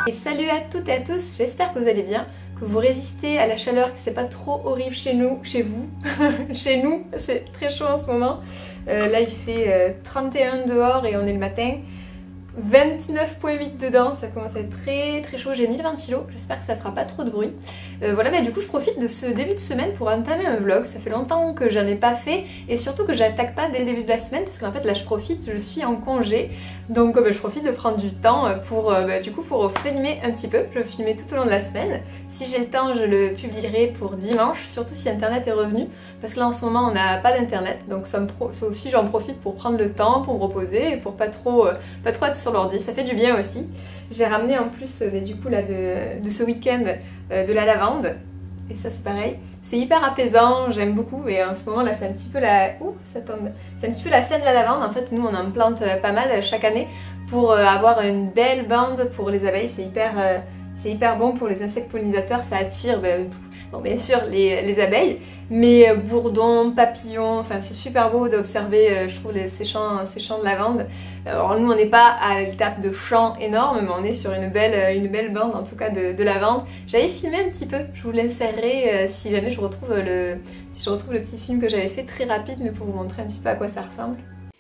Et salut à toutes et à tous, j'espère que vous allez bien, que vous résistez à la chaleur, que c'est pas trop horrible chez nous, chez vous. Chez nous, c'est très chaud en ce moment. Là il fait 31 dehors et on est le matin. 29,8 dedans, ça commence à être très chaud, j'ai mis le ventilo, j'espère que ça fera pas trop de bruit. Voilà, mais du coup je profite de ce début de semaine pour entamer un vlog, ça fait longtemps que j'en ai pas fait et surtout que j'attaque pas dès le début de la semaine parce qu'en fait là je profite, je suis en congé, donc je profite de prendre du temps pour filmer un petit peu, je vais filmer tout au long de la semaine. Si j'ai le temps je le publierai pour dimanche, surtout si internet est revenu, parce que là en ce moment on n'a pas d'internet, donc ça aussi j'en profite pour prendre le temps, pour me reposer et pour pas trop être sur l'ordi, ça fait du bien aussi. J'ai ramené en plus du coup là de ce week-end de la lavande et ça c'est pareil, c'est hyper apaisant, j'aime beaucoup et en ce moment là c'est un petit peu la... Ouh, ça tombe. C'est un petit peu la fin de la lavande, en fait nous on en plante pas mal chaque année pour avoir une belle bande pour les abeilles, c'est hyper bon pour les insectes pollinisateurs, ça attire bon, bien sûr les abeilles, mais bourdons, papillons, enfin c'est super beau d'observer je trouve ces champs de lavande. Alors nous on n'est pas à l'étape de champs énormes, mais on est sur une belle bande en tout cas de lavande. J'avais filmé un petit peu, je vous l'insérerai si jamais je retrouve le petit film que j'avais fait très rapide, mais pour vous montrer un petit peu à quoi ça ressemble.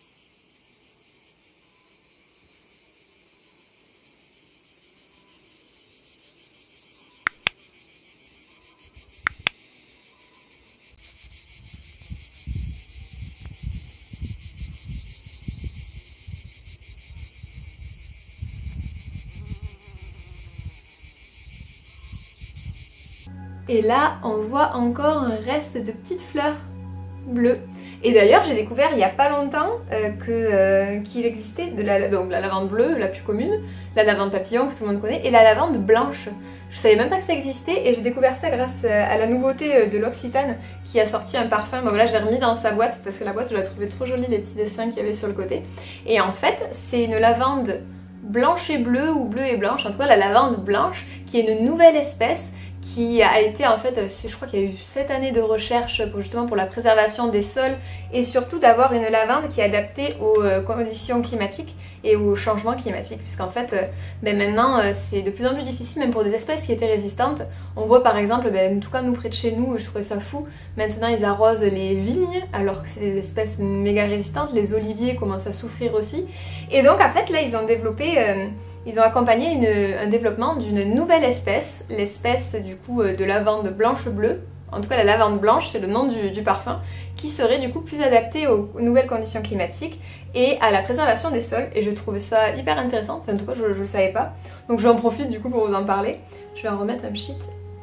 Et là, on voit encore un reste de petites fleurs bleues. Et d'ailleurs, j'ai découvert il n'y a pas longtemps qu'il existait donc la lavande bleue, la plus commune, la lavande papillon que tout le monde connaît, et la lavande blanche. Je savais même pas que ça existait et j'ai découvert ça grâce à la nouveauté de l'Occitane qui a sorti un parfum. Bon, voilà, je l'ai remis dans sa boîte parce que la boîte, je la trouvais trop jolie, les petits dessins qu'il y avait sur le côté. Et en fait, c'est une lavande blanche et bleue ou bleue et blanche, en tout cas la lavande blanche, qui est une nouvelle espèce qui a été en fait, je crois qu'il y a eu 7 années de recherche justement pour la préservation des sols et surtout d'avoir une lavande qui est adaptée aux conditions climatiques et aux changements climatiques, puisqu'en fait maintenant c'est de plus en plus difficile même pour des espèces qui étaient résistantes. On voit par exemple, en tout cas nous près de chez nous, je trouvais ça fou, maintenant ils arrosent les vignes alors que c'est des espèces méga résistantes, les oliviers commencent à souffrir aussi, et donc en fait là ils ont développé... Ils ont accompagné un développement d'une nouvelle espèce, l'espèce du coup de lavande blanche-bleue, en tout cas la lavande blanche c'est le nom du parfum, qui serait du coup plus adaptée aux nouvelles conditions climatiques et à la préservation des sols, et je trouvais ça hyper intéressant, enfin en tout cas je ne le savais pas, donc j'en profite du coup pour vous en parler. Je vais en remettre un pchit.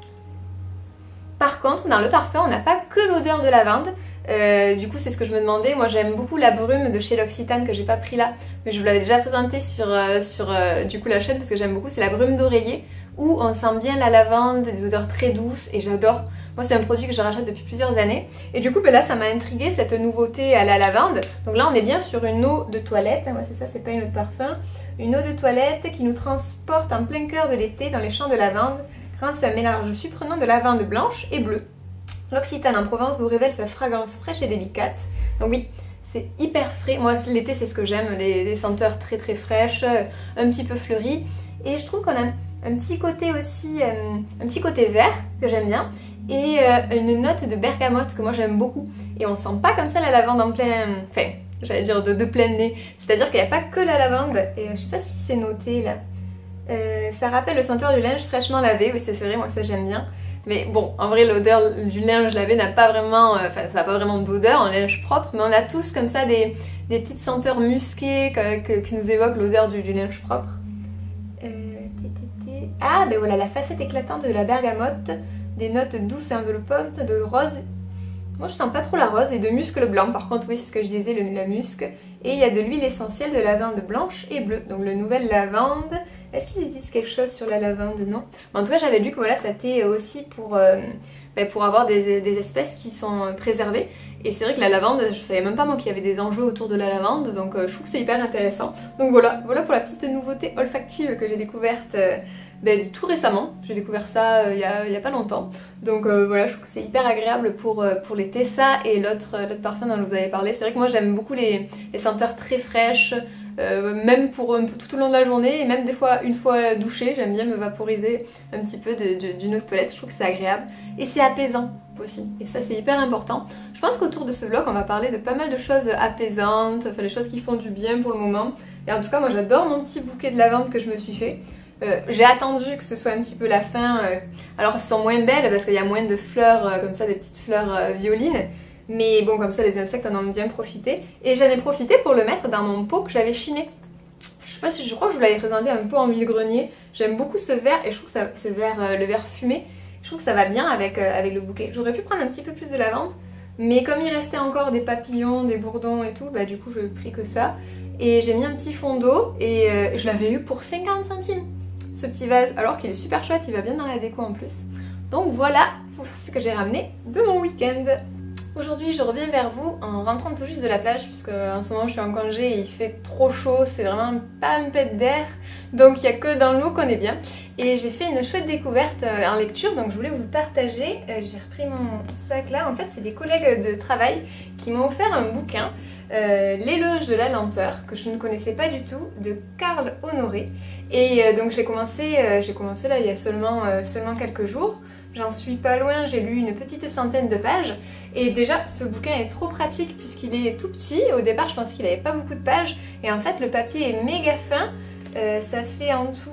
Par contre dans le parfum on n'a pas que l'odeur de lavande. Du coup c'est ce que je me demandais, moi j'aime beaucoup la brume de chez l'Occitane que j'ai pas pris là, mais je vous l'avais déjà présenté sur du coup la chaîne parce que j'aime beaucoup, c'est la brume d'oreiller où on sent bien la lavande, des odeurs très douces et j'adore. Moi c'est un produit que je rachète depuis plusieurs années et du coup là ça m'a intriguée cette nouveauté à la lavande. Donc là on est bien sur une eau de toilette, moi c'est ça, c'est pas une eau de parfum, une eau de toilette qui nous transporte en plein cœur de l'été dans les champs de lavande grâce à un mélange surprenant de lavande blanche et bleue. L'Occitane en Provence nous révèle sa fragrance fraîche et délicate. Donc oui, c'est hyper frais. Moi l'été c'est ce que j'aime, les senteurs très fraîches, un petit peu fleuries. Et je trouve qu'on a un petit côté aussi, un petit côté vert que j'aime bien. Et une note de bergamote que moi j'aime beaucoup. Et on sent pas comme ça la lavande en plein... Enfin, j'allais dire de plein nez. C'est-à-dire qu'il n'y a pas que la lavande. Et je sais pas si c'est noté là. Ça rappelle le senteur du linge fraîchement lavé. Oui c'est vrai, moi ça j'aime bien. Mais bon, en vrai l'odeur du linge lavé n'a pas vraiment, ça n'a pas vraiment d'odeur, un linge propre, mais on a tous comme ça des petites senteurs musquées qui nous évoquent l'odeur du linge propre. Ah ben voilà, la facette éclatante de la bergamote, des notes douces et enveloppantes de rose. Moi je sens pas trop la rose et de musc blanc, par contre oui c'est ce que je disais, la musc. Et il y a de l'huile essentielle de lavande blanche et bleue, donc le nouvel lavande. Est-ce qu'ils disent quelque chose sur la lavande? Non. Mais en tout cas j'avais lu que voilà, c'était aussi pour avoir des espèces qui sont préservées. Et c'est vrai que la lavande, je savais même pas moi qu'il y avait des enjeux autour de la lavande, donc je trouve que c'est hyper intéressant. Donc voilà pour la petite nouveauté olfactive que j'ai découverte tout récemment. J'ai découvert ça il y a pas longtemps. Donc voilà, je trouve que c'est hyper agréable pour l'été. Ça et l'autre parfum dont je vous avais parlé. C'est vrai que moi j'aime beaucoup les senteurs très fraîches, même pour tout au long de la journée, et même des fois une fois douchée, j'aime bien me vaporiser un petit peu d'une eau de toilette, je trouve que c'est agréable et c'est apaisant aussi, et ça c'est hyper important. Je pense qu'autour de ce vlog on va parler de pas mal de choses apaisantes, enfin des choses qui font du bien pour le moment, et en tout cas moi j'adore mon petit bouquet de lavande que je me suis fait. J'ai attendu que ce soit un petit peu la fin, alors elles sont moins belles parce qu'il y a moins de fleurs comme ça, des petites fleurs violines, mais bon comme ça les insectes en ont bien profité, et j'en ai profité pour le mettre dans mon pot que j'avais chiné. Je sais pas si, je crois que je vous l'avais présenté un peu en vide-grenier, j'aime beaucoup ce vert, et je trouve que ça, ce vert, le vert fumé, je trouve que ça va bien avec le bouquet. J'aurais pu prendre un petit peu plus de lavande, mais comme il restait encore des papillons, des bourdons et tout, bah du coup je n'ai pris que ça. Et j'ai mis un petit fond d'eau, et je l'avais eu pour 50 centimes, ce petit vase, alors qu'il est super chouette, il va bien dans la déco en plus. Donc voilà pour ce que j'ai ramené de mon week-end. Aujourd'hui je reviens vers vous en rentrant tout juste de la plage, puisque en ce moment je suis en congé et il fait trop chaud, c'est vraiment pas un pet d'air, donc il n'y a que dans l'eau qu'on est bien. Et j'ai fait une chouette découverte en lecture, donc je voulais vous le partager. J'ai repris mon sac là, en fait c'est des collègues de travail qui m'ont offert un bouquin, L'éloge de la lenteur, que je ne connaissais pas du tout, de Carl Honoré. Et donc j'ai commencé là il y a seulement quelques jours. J'en suis pas loin, j'ai lu une petite centaine de pages, et déjà ce bouquin est trop pratique puisqu'il est tout petit. Au départ je pensais qu'il n'avait pas beaucoup de pages, et en fait le papier est méga fin, ça fait en tout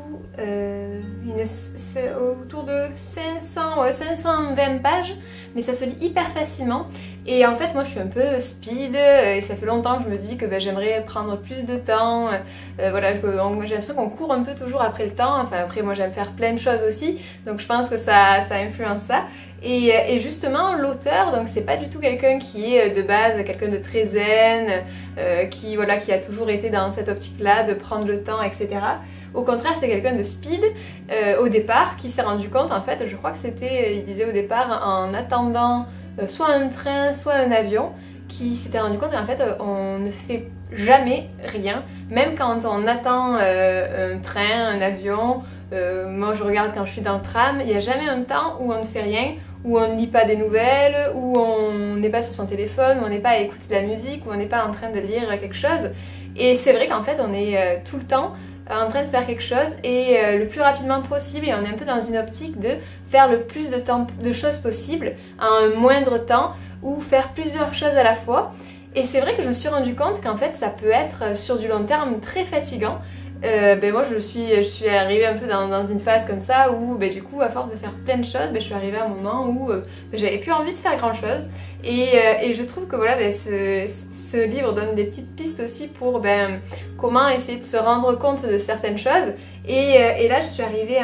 autour de 520 pages, mais ça se lit hyper facilement. Et en fait moi je suis un peu speed, et ça fait longtemps que je me dis que j'aimerais prendre plus de temps, voilà, j'ai l'impression qu'on court un peu toujours après le temps, enfin après moi j'aime faire plein de choses aussi, donc je pense que ça influence ça. Et justement l'auteur, donc c'est pas du tout quelqu'un qui est de base quelqu'un de très zen, qui a toujours été dans cette optique là de prendre le temps, etc. Au contraire c'est quelqu'un de speed au départ, qui s'est rendu compte, en fait je crois que c'était, il disait au départ en attendant soit un train, soit un avion, qui s'était rendu compte qu'en fait on ne fait jamais rien, même quand on attend un train, un avion. Moi je regarde quand je suis dans le tram, il n'y a jamais un temps où on ne fait rien, où on ne lit pas des nouvelles, où on n'est pas sur son téléphone, où on n'est pas à écouter de la musique, où on n'est pas en train de lire quelque chose. Et c'est vrai qu'en fait on est tout le temps en train de faire quelque chose, et le plus rapidement possible, et on est un peu dans une optique de faire le plus de choses possible en un moindre temps, ou faire plusieurs choses à la fois. Et c'est vrai que je me suis rendu compte qu'en fait ça peut être sur du long terme très fatigant. Moi je suis arrivée un peu dans une phase comme ça où du coup à force de faire plein de choses, je suis arrivée à un moment où j'avais plus envie de faire grand chose, et je trouve que voilà, ce livre donne des petites pistes aussi pour comment essayer de se rendre compte de certaines choses, et là je suis arrivée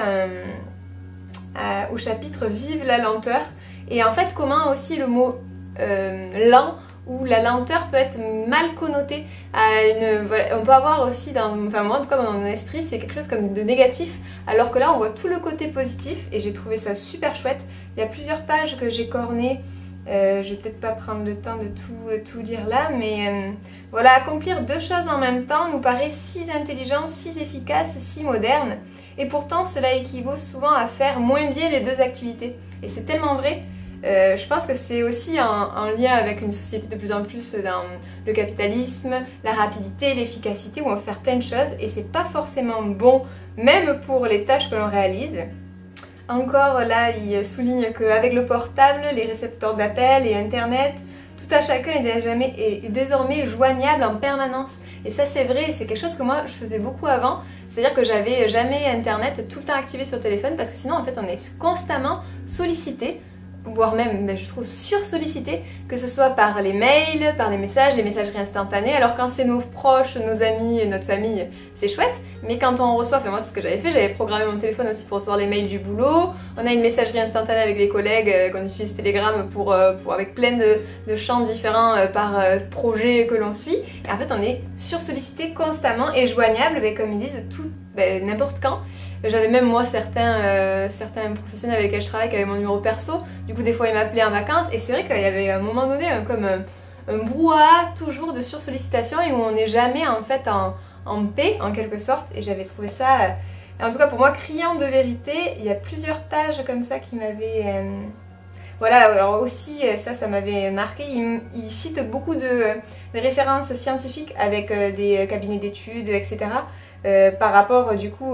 au chapitre Vive la lenteur, et en fait comment aussi le mot lent où la lenteur peut être mal connotée on peut avoir aussi moi en tout cas dans mon esprit c'est quelque chose comme de négatif, alors que là on voit tout le côté positif, et j'ai trouvé ça super chouette. Il y a plusieurs pages que j'ai cornées, je vais peut-être pas prendre le temps de tout lire là, mais voilà, accomplir deux choses en même temps nous paraît si intelligent, si efficace, si moderne, et pourtant cela équivaut souvent à faire moins bien les deux activités, et c'est tellement vrai. Je pense que c'est aussi en lien avec une société de plus en plus dans le capitalisme, la rapidité, l'efficacité, où on va faire plein de choses, et c'est pas forcément bon, même pour les tâches que l'on réalise. Encore là, il souligne qu'avec le portable, les récepteurs d'appels et internet, tout à chacun est désormais joignable en permanence. Et ça c'est vrai, c'est quelque chose que moi je faisais beaucoup avant, c'est-à-dire que j'avais jamais internet tout le temps activé sur le téléphone, parce que sinon en fait on est constamment sollicité, voire même je trouve sursollicité, que ce soit par les mails, par les messages, les messageries instantanées. Alors quand c'est nos proches, nos amis et notre famille, c'est chouette, mais quand on reçoit, moi c'est ce que j'avais fait, j'avais programmé mon téléphone aussi pour recevoir les mails du boulot, on a une messagerie instantanée avec les collègues, qu'on utilise Telegram avec plein de champs différents par projet que l'on suit, et en fait on est sursollicité constamment et joignable, comme ils disent, n'importe quand. J'avais même moi certains professionnels avec lesquels je travaille qui avaient mon numéro perso, du coup des fois ils m'appelaient en vacances, et c'est vrai qu'il y avait à un moment donné comme un brouhaha toujours de sursollicitation, et où on n'est jamais en fait en paix en quelque sorte, et j'avais trouvé ça, en tout cas pour moi, criant de vérité. Il y a plusieurs pages comme ça qui m'avaient voilà, alors aussi, ça m'avait marqué, il cite beaucoup de références scientifiques avec des cabinets d'études, etc. Par rapport du coup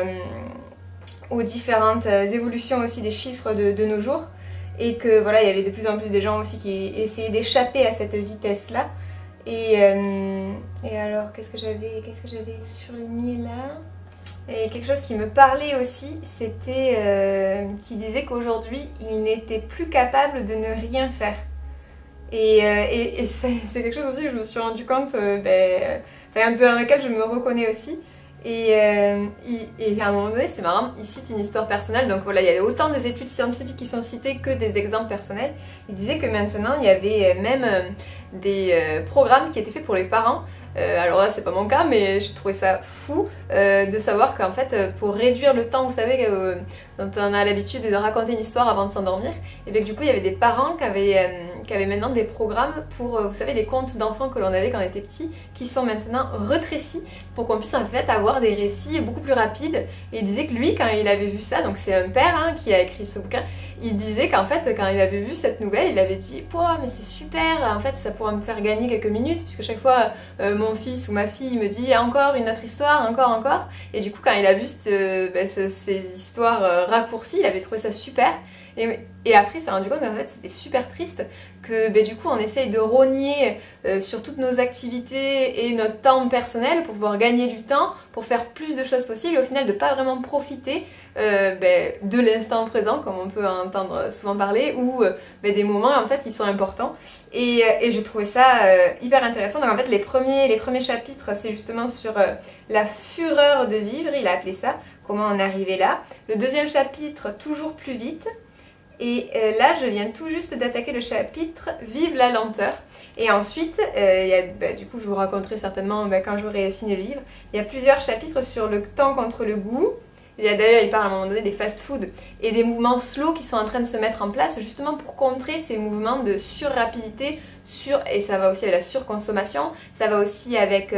aux différentes évolutions aussi des chiffres de nos jours. Et que voilà, il y avait de plus en plus de gens aussi qui essayaient d'échapper à cette vitesse-là. Et alors, qu'est-ce que j'avais surligné là? Et quelque chose qui me parlait aussi, c'était qu'il disait qu'aujourd'hui, il n'était plus capable de ne rien faire. Et c'est quelque chose aussi que je me suis rendu compte, dans lequel je me reconnais aussi. Et à un moment donné, c'est marrant, il cite une histoire personnelle, donc voilà, il y a autant des études scientifiques qui sont citées que des exemples personnels. Il disait que maintenant, il y avait même des programmes qui étaient faits pour les parents. Alors là, c'est pas mon cas, mais j'ai trouvé ça fou de savoir qu'en fait, pour réduire le temps, vous savez, dont on a l'habitude de raconter une histoire avant de s'endormir, et bien que du coup, il y avait des parents qui avaient maintenant des programmes pour, vous savez, les contes d'enfants que l'on avait quand on était petit, qui sont maintenant retrécis pour qu'on puisse en fait avoir des récits beaucoup plus rapides. Et il disait que lui, quand il avait vu ça, donc c'est un père qui a écrit ce bouquin, il disait qu'en fait, quand il avait vu cette nouvelle, il avait dit « Pouah, mais c'est super, en fait, ça pourra me faire gagner quelques minutes, puisque chaque fois, mon fils ou ma fille me dit encore une autre histoire, encore. » Et du coup, quand il a vu ces histoires raccourcies, il avait trouvé ça super. Et après, il s'est rendu compte qu'en fait, c'était super triste que du coup, on essaye de rogner sur toutes nos activités et notre temps personnel pour pouvoir gagner du temps, pour faire plus de choses possibles et au final de pas vraiment profiter de l'instant présent, comme on peut entendre souvent parler, ou des moments en fait qui sont importants. Et j'ai trouvé ça hyper intéressant. Donc en fait, les premiers chapitres, c'est justement sur la fureur de vivre, il a appelé ça, comment en arriver là. Le deuxième chapitre, toujours plus vite. Et là, je viens tout juste d'attaquer le chapitre « Vive la lenteur ». Et ensuite, du coup, je vous raconterai certainement quand j'aurai fini le livre, il y a plusieurs chapitres sur le temps contre le goût. D'ailleurs, il parle à un moment donné des fast-food et des mouvements slow qui sont en train de se mettre en place justement pour contrer ces mouvements de surrapidité, et ça va aussi avec la surconsommation, ça va aussi avec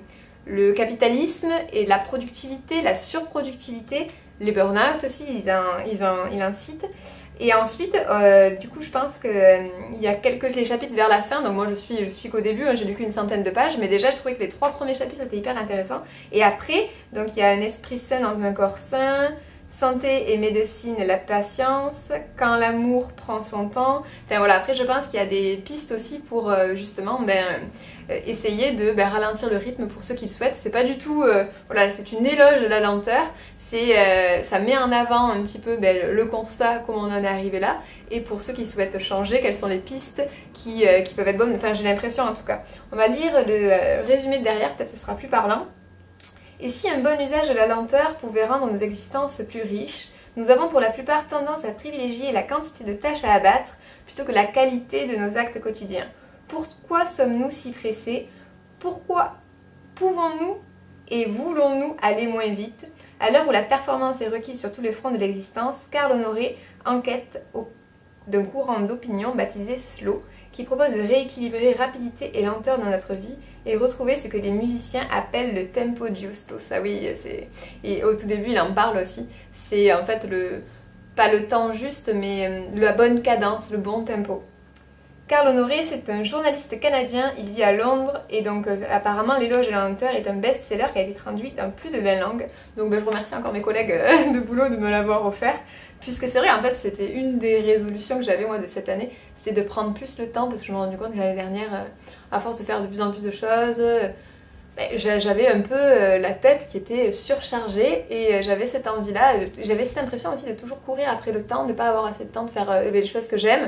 le capitalisme et la productivité, la surproductivité, les burn-out aussi, ils incitent. Et ensuite, du coup, je pense qu'il y a les chapitres vers la fin, donc moi je suis qu'au début, j'ai lu qu'une centaine de pages, mais déjà je trouvais que les 3 premiers chapitres étaient hyper intéressants. Et après, donc il y a un esprit sain dans un corps sain, santé et médecine, la patience, quand l'amour prend son temps. Enfin voilà, après je pense qu'il y a des pistes aussi pour justement essayer de ralentir le rythme pour ceux qui le souhaitent. C'est pas du tout, voilà, c'est une éloge de la lenteur, ça met en avant un petit peu le constat, comment on en est arrivé là, et pour ceux qui souhaitent changer, quelles sont les pistes qui peuvent être bonnes, enfin j'ai l'impression en tout cas. On va lire le résumé de derrière, peut-être ce sera plus parlant. Et si un bon usage de la lenteur pouvait rendre nos existences plus riches, nous avons pour la plupart tendance à privilégier la quantité de tâches à abattre plutôt que la qualité de nos actes quotidiens. Pourquoi sommes-nous si pressés? Pourquoi pouvons-nous et voulons-nous aller moins vite? À l'heure où la performance est requise sur tous les fronts de l'existence, Carl Honoré enquête d'un courant d'opinion baptisé Slow, qui propose de rééquilibrer rapidité et lenteur dans notre vie et retrouver ce que les musiciens appellent le tempo giusto. Ça oui, et au tout début il en parle aussi. C'est en fait pas le temps juste, mais la bonne cadence, le bon tempo. Carl Honoré, c'est un journaliste canadien, il vit à Londres et donc apparemment L'éloge de la lenteur est un best-seller qui a été traduit dans plus de 20 langues. Donc je remercie encore mes collègues de boulot de me l'avoir offert. Puisque c'est vrai, en fait, c'était une des résolutions que j'avais moi de cette année, c'était de prendre plus le temps parce que je me suis rendu compte que l'année dernière, à force de faire de plus en plus de choses, j'avais un peu la tête qui était surchargée et j'avais cette envie-là, j'avais cette impression aussi de toujours courir après le temps, de ne pas avoir assez de temps de faire les choses que j'aime.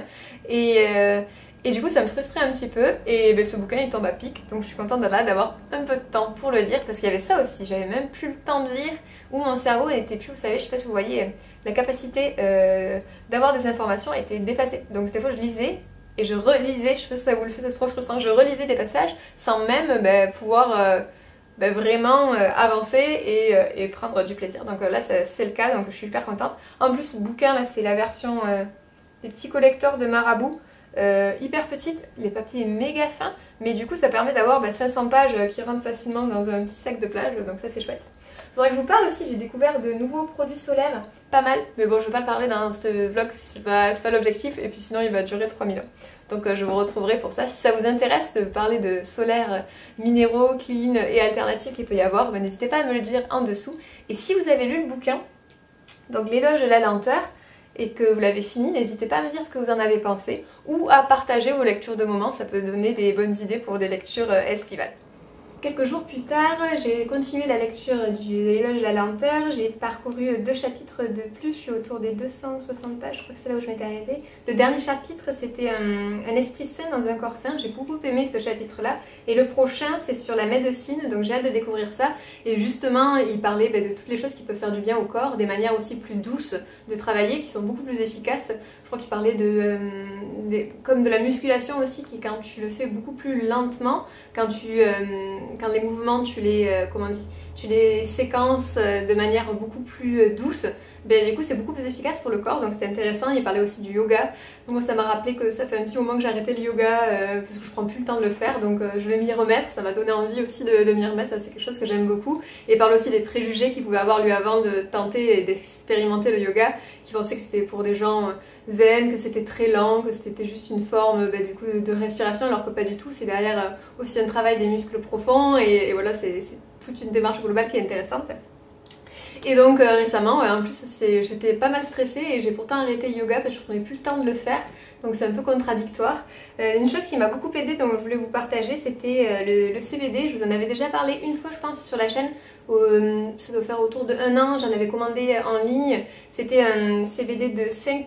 Et du coup, ça me frustrait un petit peu et ce bouquin il tombe à pic, donc je suis contente d'avoir un peu de temps pour le lire parce qu'il y avait ça aussi, j'avais même plus le temps de lire où mon cerveau n'était plus, vous savez, je sais pas si vous voyez, la capacité d'avoir des informations était dépassée. Donc des fois je lisais et je relisais, je sais pas si ça vous le fait, c'est trop frustrant, je relisais des passages sans même pouvoir vraiment avancer et prendre du plaisir. Donc là c'est le cas, donc je suis hyper contente. En plus ce bouquin là c'est la version des petits collecteurs de Marabout. hyper petite, les papiers méga fins, mais du coup ça permet d'avoir 500 pages qui rentrent facilement dans un petit sac de plage, donc ça c'est chouette. Faudrait que je vous parle aussi, j'ai découvert de nouveaux produits solaires, pas mal, mais bon je vais pas le parler dans ce vlog, c'est pas l'objectif, et puis sinon il va durer 3000 ans. Donc je vous retrouverai pour ça. Si ça vous intéresse de parler de solaires minéraux, clean et alternatifs qu'il peut y avoir, n'hésitez pas à me le dire en dessous. Et si vous avez lu le bouquin, donc l'éloge de la lenteur, et que vous l'avez fini, n'hésitez pas à me dire ce que vous en avez pensé, ou à partager vos lectures de moment, ça peut donner des bonnes idées pour des lectures estivales. Quelques jours plus tard, j'ai continué la lecture de l'éloge de la lenteur, j'ai parcouru 2 chapitres de plus, je suis autour des 260 pages, je crois que c'est là où je m'étais arrêtée. Le dernier chapitre c'était un esprit sain dans un corps sain, j'ai beaucoup aimé ce chapitre-là. Et le prochain c'est sur la médecine, donc j'ai hâte de découvrir ça. Et justement, il parlait de toutes les choses qui peuvent faire du bien au corps, des manières aussi plus douces de travailler, qui sont beaucoup plus efficaces. Je crois qu'il parlait comme de la musculation aussi, qui quand tu le fais beaucoup plus lentement, quand les mouvements tu les séquences de manière beaucoup plus douce, du coup c'est beaucoup plus efficace pour le corps, donc c'était intéressant. Il parlait aussi du yoga, donc moi ça m'a rappelé que ça fait un petit moment que j'ai arrêté le yoga parce que je prends plus le temps de le faire, donc je vais m'y remettre, ça m'a donné envie aussi de m'y remettre, c'est quelque chose que j'aime beaucoup. Et il parle aussi des préjugés qu'il pouvait avoir lui avant de tenter et d'expérimenter le yoga, qui pensait que c'était pour des gens zen, que c'était très lent, que c'était juste une forme du coup, de respiration, alors que pas du tout, c'est derrière aussi un travail des muscles profonds, et voilà, c'est toute une démarche globale qui est intéressante. Et donc récemment, en plus j'étais pas mal stressée et j'ai pourtant arrêté le yoga parce que je prenais plus le temps de le faire, donc c'est un peu contradictoire. Une chose qui m'a beaucoup aidée, donc je voulais vous partager, c'était le CBD. Je vous en avais déjà parlé une fois je pense sur la chaîne, ça doit faire autour de 1 an, j'en avais commandé en ligne. C'était un CBD de 5%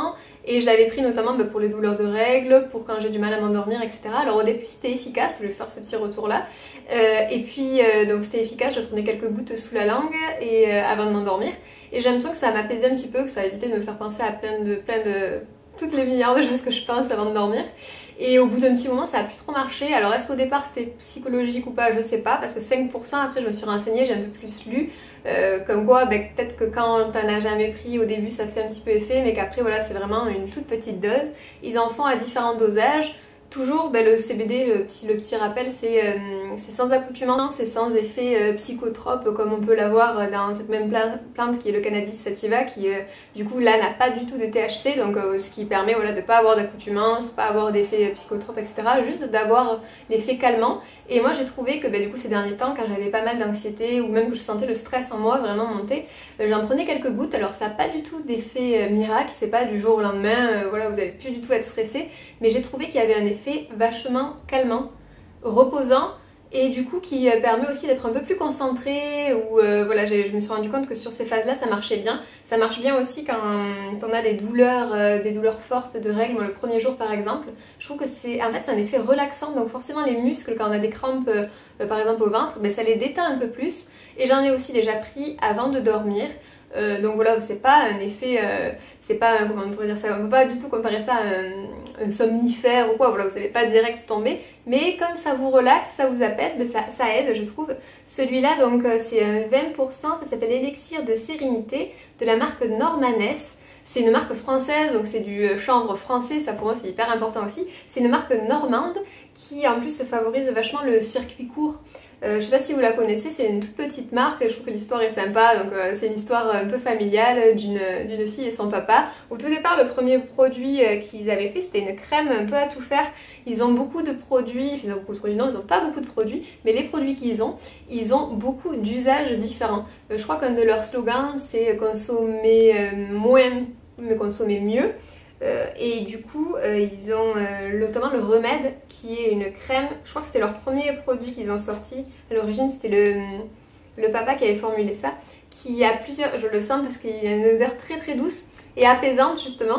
et je l'avais pris notamment pour les douleurs de règles, pour quand j'ai du mal à m'endormir, etc. Alors au début c'était efficace, je vais faire ce petit retour là, et puis donc c'était efficace, je prenais quelques gouttes sous la langue et avant de m'endormir, et j'ai l'impression que ça m'apaisait un petit peu, que ça a évité de me faire penser à plein de toutes les milliards de choses que je pense avant de dormir. Et au bout d'un petit moment ça a plus trop marché. Alors est-ce qu'au départ c'était psychologique ou pas, je sais pas, parce que 5%, après je me suis renseignée, j'ai un peu plus lu, comme quoi peut-être que quand t'en as jamais pris au début ça fait un petit peu effet, mais qu'après voilà c'est vraiment une toute petite dose. Ils en font à différents dosages. Toujours le CBD, le petit rappel, c'est sans accoutumance, c'est sans effet psychotrope comme on peut l'avoir dans cette même plante qui est le cannabis sativa, qui du coup là n'a pas du tout de THC, donc ce qui permet voilà, de ne pas avoir d'accoutumance, pas avoir d'effet psychotrope, etc. Juste d'avoir l'effet calmant. Et moi j'ai trouvé que du coup ces derniers temps, quand j'avais pas mal d'anxiété ou même que je sentais le stress en moi vraiment monter, j'en prenais quelques gouttes. Alors ça n'a pas du tout d'effet miracle, c'est pas du jour au lendemain, voilà, vous n'allez plus du tout être stressé, mais j'ai trouvé qu'il y avait un effet vachement calmant, reposant, et du coup qui permet aussi d'être un peu plus concentré, ou voilà, je me suis rendu compte que sur ces phases là ça marchait bien. Ça marche bien aussi quand on a des douleurs fortes de règles. Moi le premier jour par exemple, je trouve que c'est un effet relaxant, donc forcément les muscles quand on a des crampes par exemple au ventre, ça les détend un peu plus, et j'en ai aussi déjà pris avant de dormir. Donc voilà, c'est pas un effet, c'est pas, comment on pourrait dire ça, on peut pas du tout comparer ça à un somnifère ou quoi, voilà, vous n'allez pas direct tomber, mais comme ça vous relaxe, ça vous apaise, ça aide je trouve. Celui-là donc c'est un 20%, ça s'appelle Élixir de sérénité de la marque Normanes. C'est une marque française, donc c'est du chanvre français, ça pour moi c'est hyper important aussi. C'est une marque normande qui en plus favorise vachement le circuit court. Je sais pas si vous la connaissez, c'est une toute petite marque, je trouve que l'histoire est sympa, donc c'est une histoire un peu familiale d'une fille et son papa. Au tout départ, le premier produit qu'ils avaient fait, c'était une crème un peu à tout faire. Ils ont beaucoup de produits, ils ont beaucoup de produits, non, ils n'ont pas beaucoup de produits, mais les produits qu'ils ont, ils ont beaucoup d'usages différents. Je crois qu'un de leurs slogans, c'est consommer moins, mais consommer mieux. Et du coup ils ont notamment le remède qui est une crème, je crois que c'était leur premier produit qu'ils ont sorti à l'origine, c'était le papa qui avait formulé ça, qui a plusieurs, je le sens parce qu'il a une odeur très très douce et apaisante justement,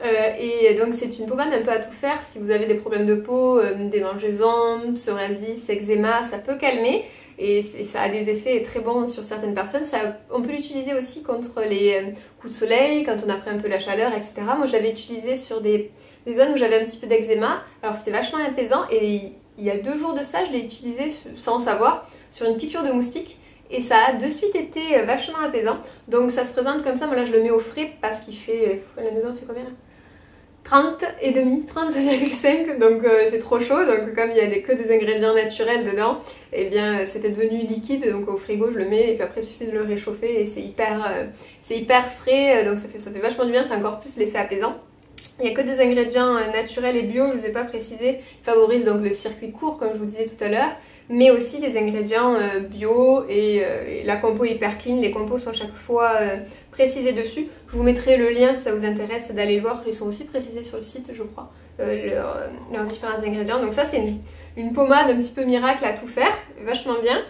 et donc c'est une pommade un peu à tout faire si vous avez des problèmes de peau, des démangeaisons, psoriasis, eczéma, ça peut calmer. Et ça a des effets très bons sur certaines personnes. On peut l'utiliser aussi contre les coups de soleil, quand on a pris un peu la chaleur, etc. Moi je l'avais utilisé sur des zones où j'avais un petit peu d'eczéma, alors c'était vachement apaisant, et il y a 2 jours de ça je l'ai utilisé sans savoir sur une piqûre de moustique, et ça a de suite été vachement apaisant. Donc ça se présente comme ça, moi là je le mets au frais parce qu'il fait, la maison fait combien là? 30,5, 30,5, donc il fait trop chaud, donc comme il y a que des ingrédients naturels dedans, et bien c'était devenu liquide, donc au frigo je le mets et puis après il suffit de le réchauffer et c'est hyper frais, donc ça fait vachement du bien, c'est encore plus l'effet apaisant. Il n'y a que des ingrédients naturels et bio, je ne vous ai pas précisé, ils favorisent donc le circuit court comme je vous disais tout à l'heure, mais aussi des ingrédients bio et la compo est hyper clean, les compos sont à chaque fois précisés dessus. Je vous mettrai le lien si ça vous intéresse d'aller voir, ils sont aussi précisés sur le site je crois, leurs différents ingrédients. Donc ça c'est une pommade un petit peu miracle à tout faire, vachement bien.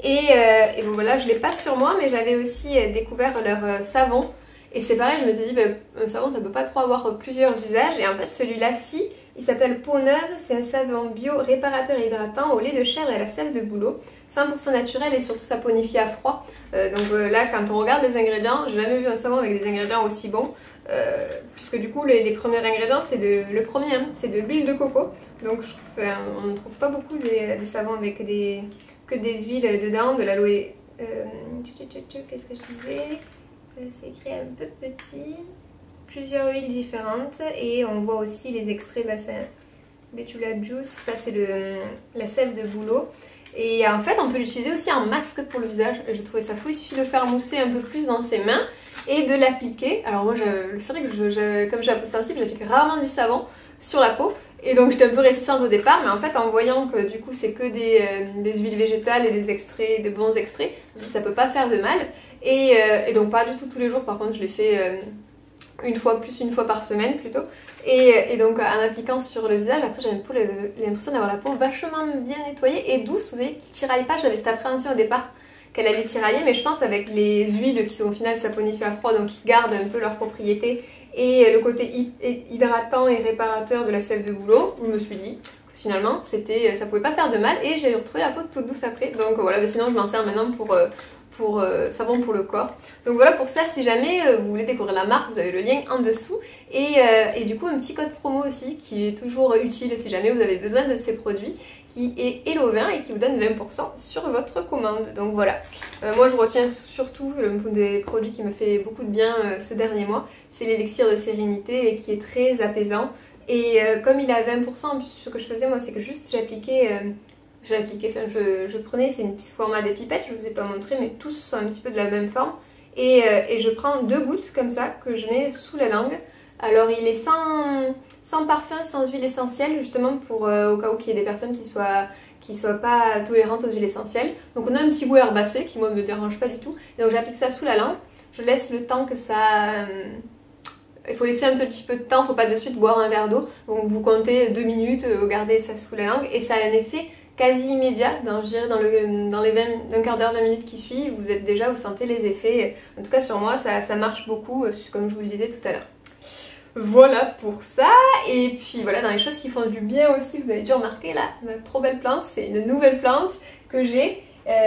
Et bon voilà, je ne l'ai pas sur moi mais j'avais aussi découvert leur savon. Et c'est pareil, je m'étais dit, un savon ça peut pas trop avoir plusieurs usages. Et en fait celui-là si, il s'appelle Peau Neuve, c'est un savon bio réparateur et hydratant au lait de chèvre et à la sève de bouleau. 100% naturel et surtout saponifie à froid. Là quand on regarde les ingrédients, j'ai jamais vu un savon avec des ingrédients aussi bons. Puisque du coup les premiers ingrédients c'est le premier, hein, c'est de l'huile de coco. Donc on ne trouve pas beaucoup des savons avec que des huiles dedans, de l'aloe. Qu'est-ce que je disais? C'est écrit un peu petit. Plusieurs huiles différentes et on voit aussi les extraits, c'est Betula Juice, ça c'est la sève de bouleau. Et en fait on peut l'utiliser aussi en masque pour le visage, j'ai trouvé ça fou, il suffit de faire mousser un peu plus dans ses mains et de l'appliquer. Alors moi c'est vrai que comme j'ai la peau sensible, j'applique rarement du savon sur la peau. Et donc j'étais un peu réticente au départ, mais en fait en voyant que du coup c'est que des huiles végétales et des extraits, des bons extraits, ça peut pas faire de mal. Et donc pas du tout tous les jours, par contre je l'ai fait une fois par semaine plutôt. Et donc en appliquant sur le visage, après j'avais l'impression d'avoir la peau vachement bien nettoyée et douce, vous voyez, qui tiraille pas. J'avais cette appréhension au départ qu'elle allait tirailler, mais je pense avec les huiles qui sont au final saponifient à froid, donc qui gardent un peu leurs propriétés, et le côté hydratant et réparateur de la sève de bouleau, je me suis dit que finalement ça pouvait pas faire de mal et j'ai retrouvé la peau toute douce après. Donc voilà, mais sinon je m'en sers maintenant pour savon pour le corps. Donc voilà pour ça, si jamais vous voulez découvrir la marque, vous avez le lien en dessous. Et du coup un petit code promo aussi qui est toujours utile si jamais vous avez besoin de ces produits, qui est Hello20 et qui vous donne 20% sur votre commande. Donc voilà, moi je retiens surtout des produits qui me fait beaucoup de bien ce dernier mois, c'est l'élixir de sérénité et qui est très apaisant. Et comme il a 20%, en plus ce que je faisais moi c'est que juste j'appliquais, je prenais, c'est une format des pipettes, je vous ai pas montré mais tous sont un petit peu de la même forme. Et je prends 2 gouttes comme ça que je mets sous la langue. Alors il est sans parfum, sans huile essentielle, justement pour au cas où il y ait des personnes qui soient pas tolérantes aux huiles essentielles. Donc on a un petit goût herbacé qui moi me dérange pas du tout. Et donc j'applique ça sous la langue, je laisse le temps que ça... il faut laisser un petit peu de temps, il ne faut pas de suite boire un verre d'eau. Donc vous comptez 2 minutes, vous gardez ça sous la langue et ça a un effet quasi immédiat, je dirais dans les d'un quart d'heure, 20 minutes qui suivent, vous sentez les effets. En tout cas sur moi ça marche beaucoup, comme je vous le disais tout à l'heure. Voilà pour ça, et puis voilà, dans les choses qui font du bien aussi, vous avez dû remarquer là, ma trop belle plante, c'est une nouvelle plante que j'ai.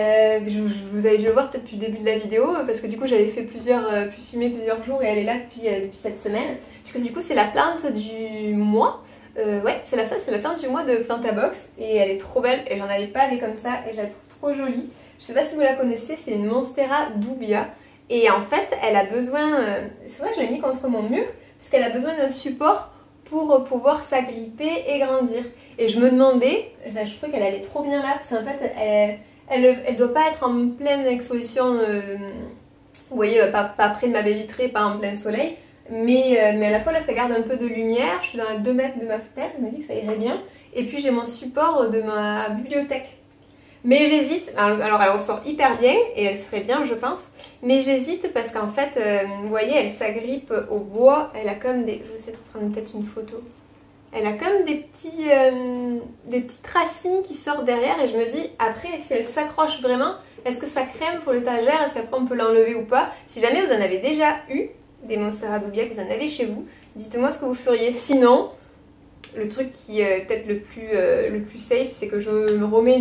Vous avez dû le voir peut-être depuis le début de la vidéo, parce que du coup j'avais fait pu filmer plusieurs jours et elle est là depuis cette semaine, puisque du coup c'est la plante du mois. Ouais, c'est la plante du mois de Plantabox et elle est trop belle et j'en avais pas des comme ça et je la trouve trop jolie. Je sais pas si vous la connaissez, c'est une Monstera dubia et en fait elle a besoin, c'est vrai que je l'ai mis contre mon mur puisqu'elle a besoin d'un support pour pouvoir s'agripper et grandir. Et je me demandais, je trouvais qu'elle allait trop bien là parce qu'en fait elle doit pas être en pleine exposition, vous voyez, pas près de ma baie vitrée, pas en plein soleil. Mais à la fois là ça garde un peu de lumière, je suis à 2 mètres de ma fenêtre, je me dis que ça irait bien. Et puis j'ai mon support de ma bibliothèque. Mais j'hésite, alors elle ressort hyper bien et elle serait bien je pense. Mais j'hésite parce qu'en fait, vous voyez, elle s'agrippe au bois, elle a comme des... Je vais essayer de prendre peut-être une photo. Elle a comme des petites racines qui sortent derrière et je me dis, après si elle s'accroche vraiment, est-ce que ça crème pour l'étagère, est-ce qu'après on peut l'enlever ou pas? Si jamais vous en avez déjà eu des Monstera dubia, que vous en avez chez vous, dites-moi ce que vous feriez. Sinon, le truc qui est peut-être le plus safe, c'est que je me remets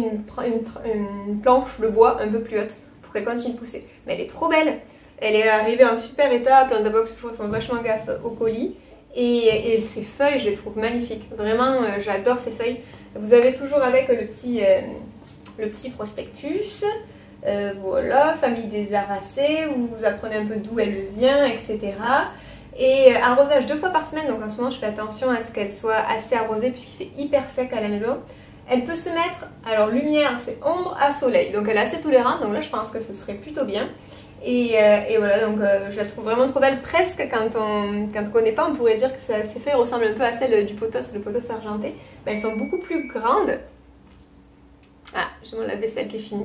une planche de bois un peu plus haute pour qu'elle continue de pousser. Mais elle est trop belle, elle est arrivée en super état, Plantabox toujours ils font vachement gaffe au colis. Et ces feuilles, je les trouve magnifiques, vraiment j'adore ces feuilles. Vous avez toujours avec le petit prospectus. Voilà, famille des aracées, où vous apprenez un peu d'où elle vient, etc. Et arrosage 2 fois par semaine, donc en ce moment je fais attention à ce qu'elle soit assez arrosée puisqu'il fait hyper sec à la maison. Elle peut se mettre, alors lumière c'est ombre à soleil, donc elle est assez tolérante, donc là je pense que ce serait plutôt bien. Et voilà, donc je la trouve vraiment trop belle, presque quand on connaît pas, on pourrait dire que ses feuilles ressemblent un peu à celles du pothos, le pothos argenté. Mais elles sont beaucoup plus grandes. Ah, j'ai mon lave-vaisselle qui est fini.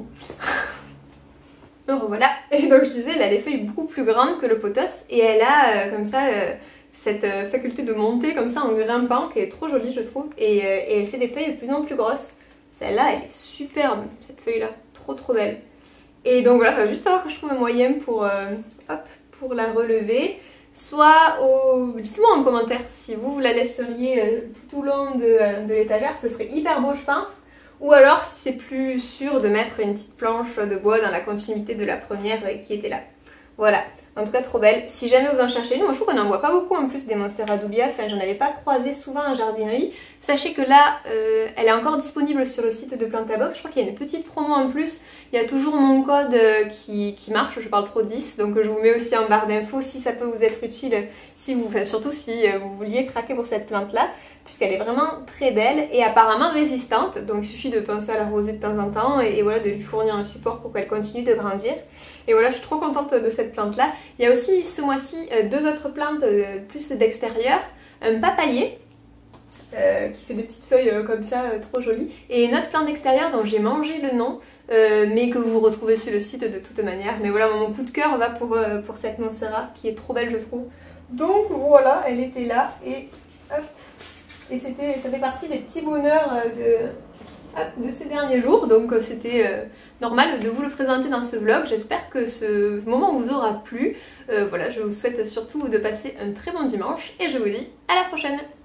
Donc voilà, et donc je disais, elle a les feuilles beaucoup plus grandes que le pothos, et elle a comme ça cette faculté de monter comme ça en grimpant, qui est trop jolie je trouve, et elle fait des feuilles de plus en plus grosses. Celle-là, elle est superbe, cette feuille-là, trop belle. Et donc voilà, il va juste falloir que je trouve un moyen pour la relever. Soit dites-moi en commentaire si vous la laisseriez tout au long de l'étagère, ce serait hyper beau je pense. Ou alors si c'est plus sûr de mettre une petite planche de bois dans la continuité de la première qui était là. Voilà, en tout cas trop belle. Si jamais vous en cherchez une, moi je trouve qu'on n'en voit pas beaucoup en plus des Monstera Dubia, enfin j'en avais pas croisé souvent en jardinerie. Sachez que là, elle est encore disponible sur le site de Plantabox, je crois qu'il y a une petite promo en plus. Il y a toujours mon code qui marche, je parle trop 10, donc je vous mets aussi en barre d'infos si ça peut vous être utile, surtout si vous vouliez craquer pour cette plante là, puisqu'elle est vraiment très belle et apparemment résistante, donc il suffit de penser à l'arroser de temps en temps et voilà, de lui fournir un support pour qu'elle continue de grandir. Et voilà, je suis trop contente de cette plante là. Il y a aussi ce mois-ci 2 autres plantes plus d'extérieur, un papayer, qui fait des petites feuilles comme ça, trop jolies. Et une autre plante d'extérieur dont j'ai mangé le nom, mais que vous retrouvez sur le site de toute manière. Mais voilà, mon coup de cœur va pour cette Monstera qui est trop belle je trouve. Donc voilà, elle était là et hop. Et ça fait partie des petits bonheurs de ces derniers jours. Donc c'était normal de vous le présenter dans ce vlog. J'espère que ce moment vous aura plu. Voilà, je vous souhaite surtout de passer un très bon dimanche et je vous dis à la prochaine.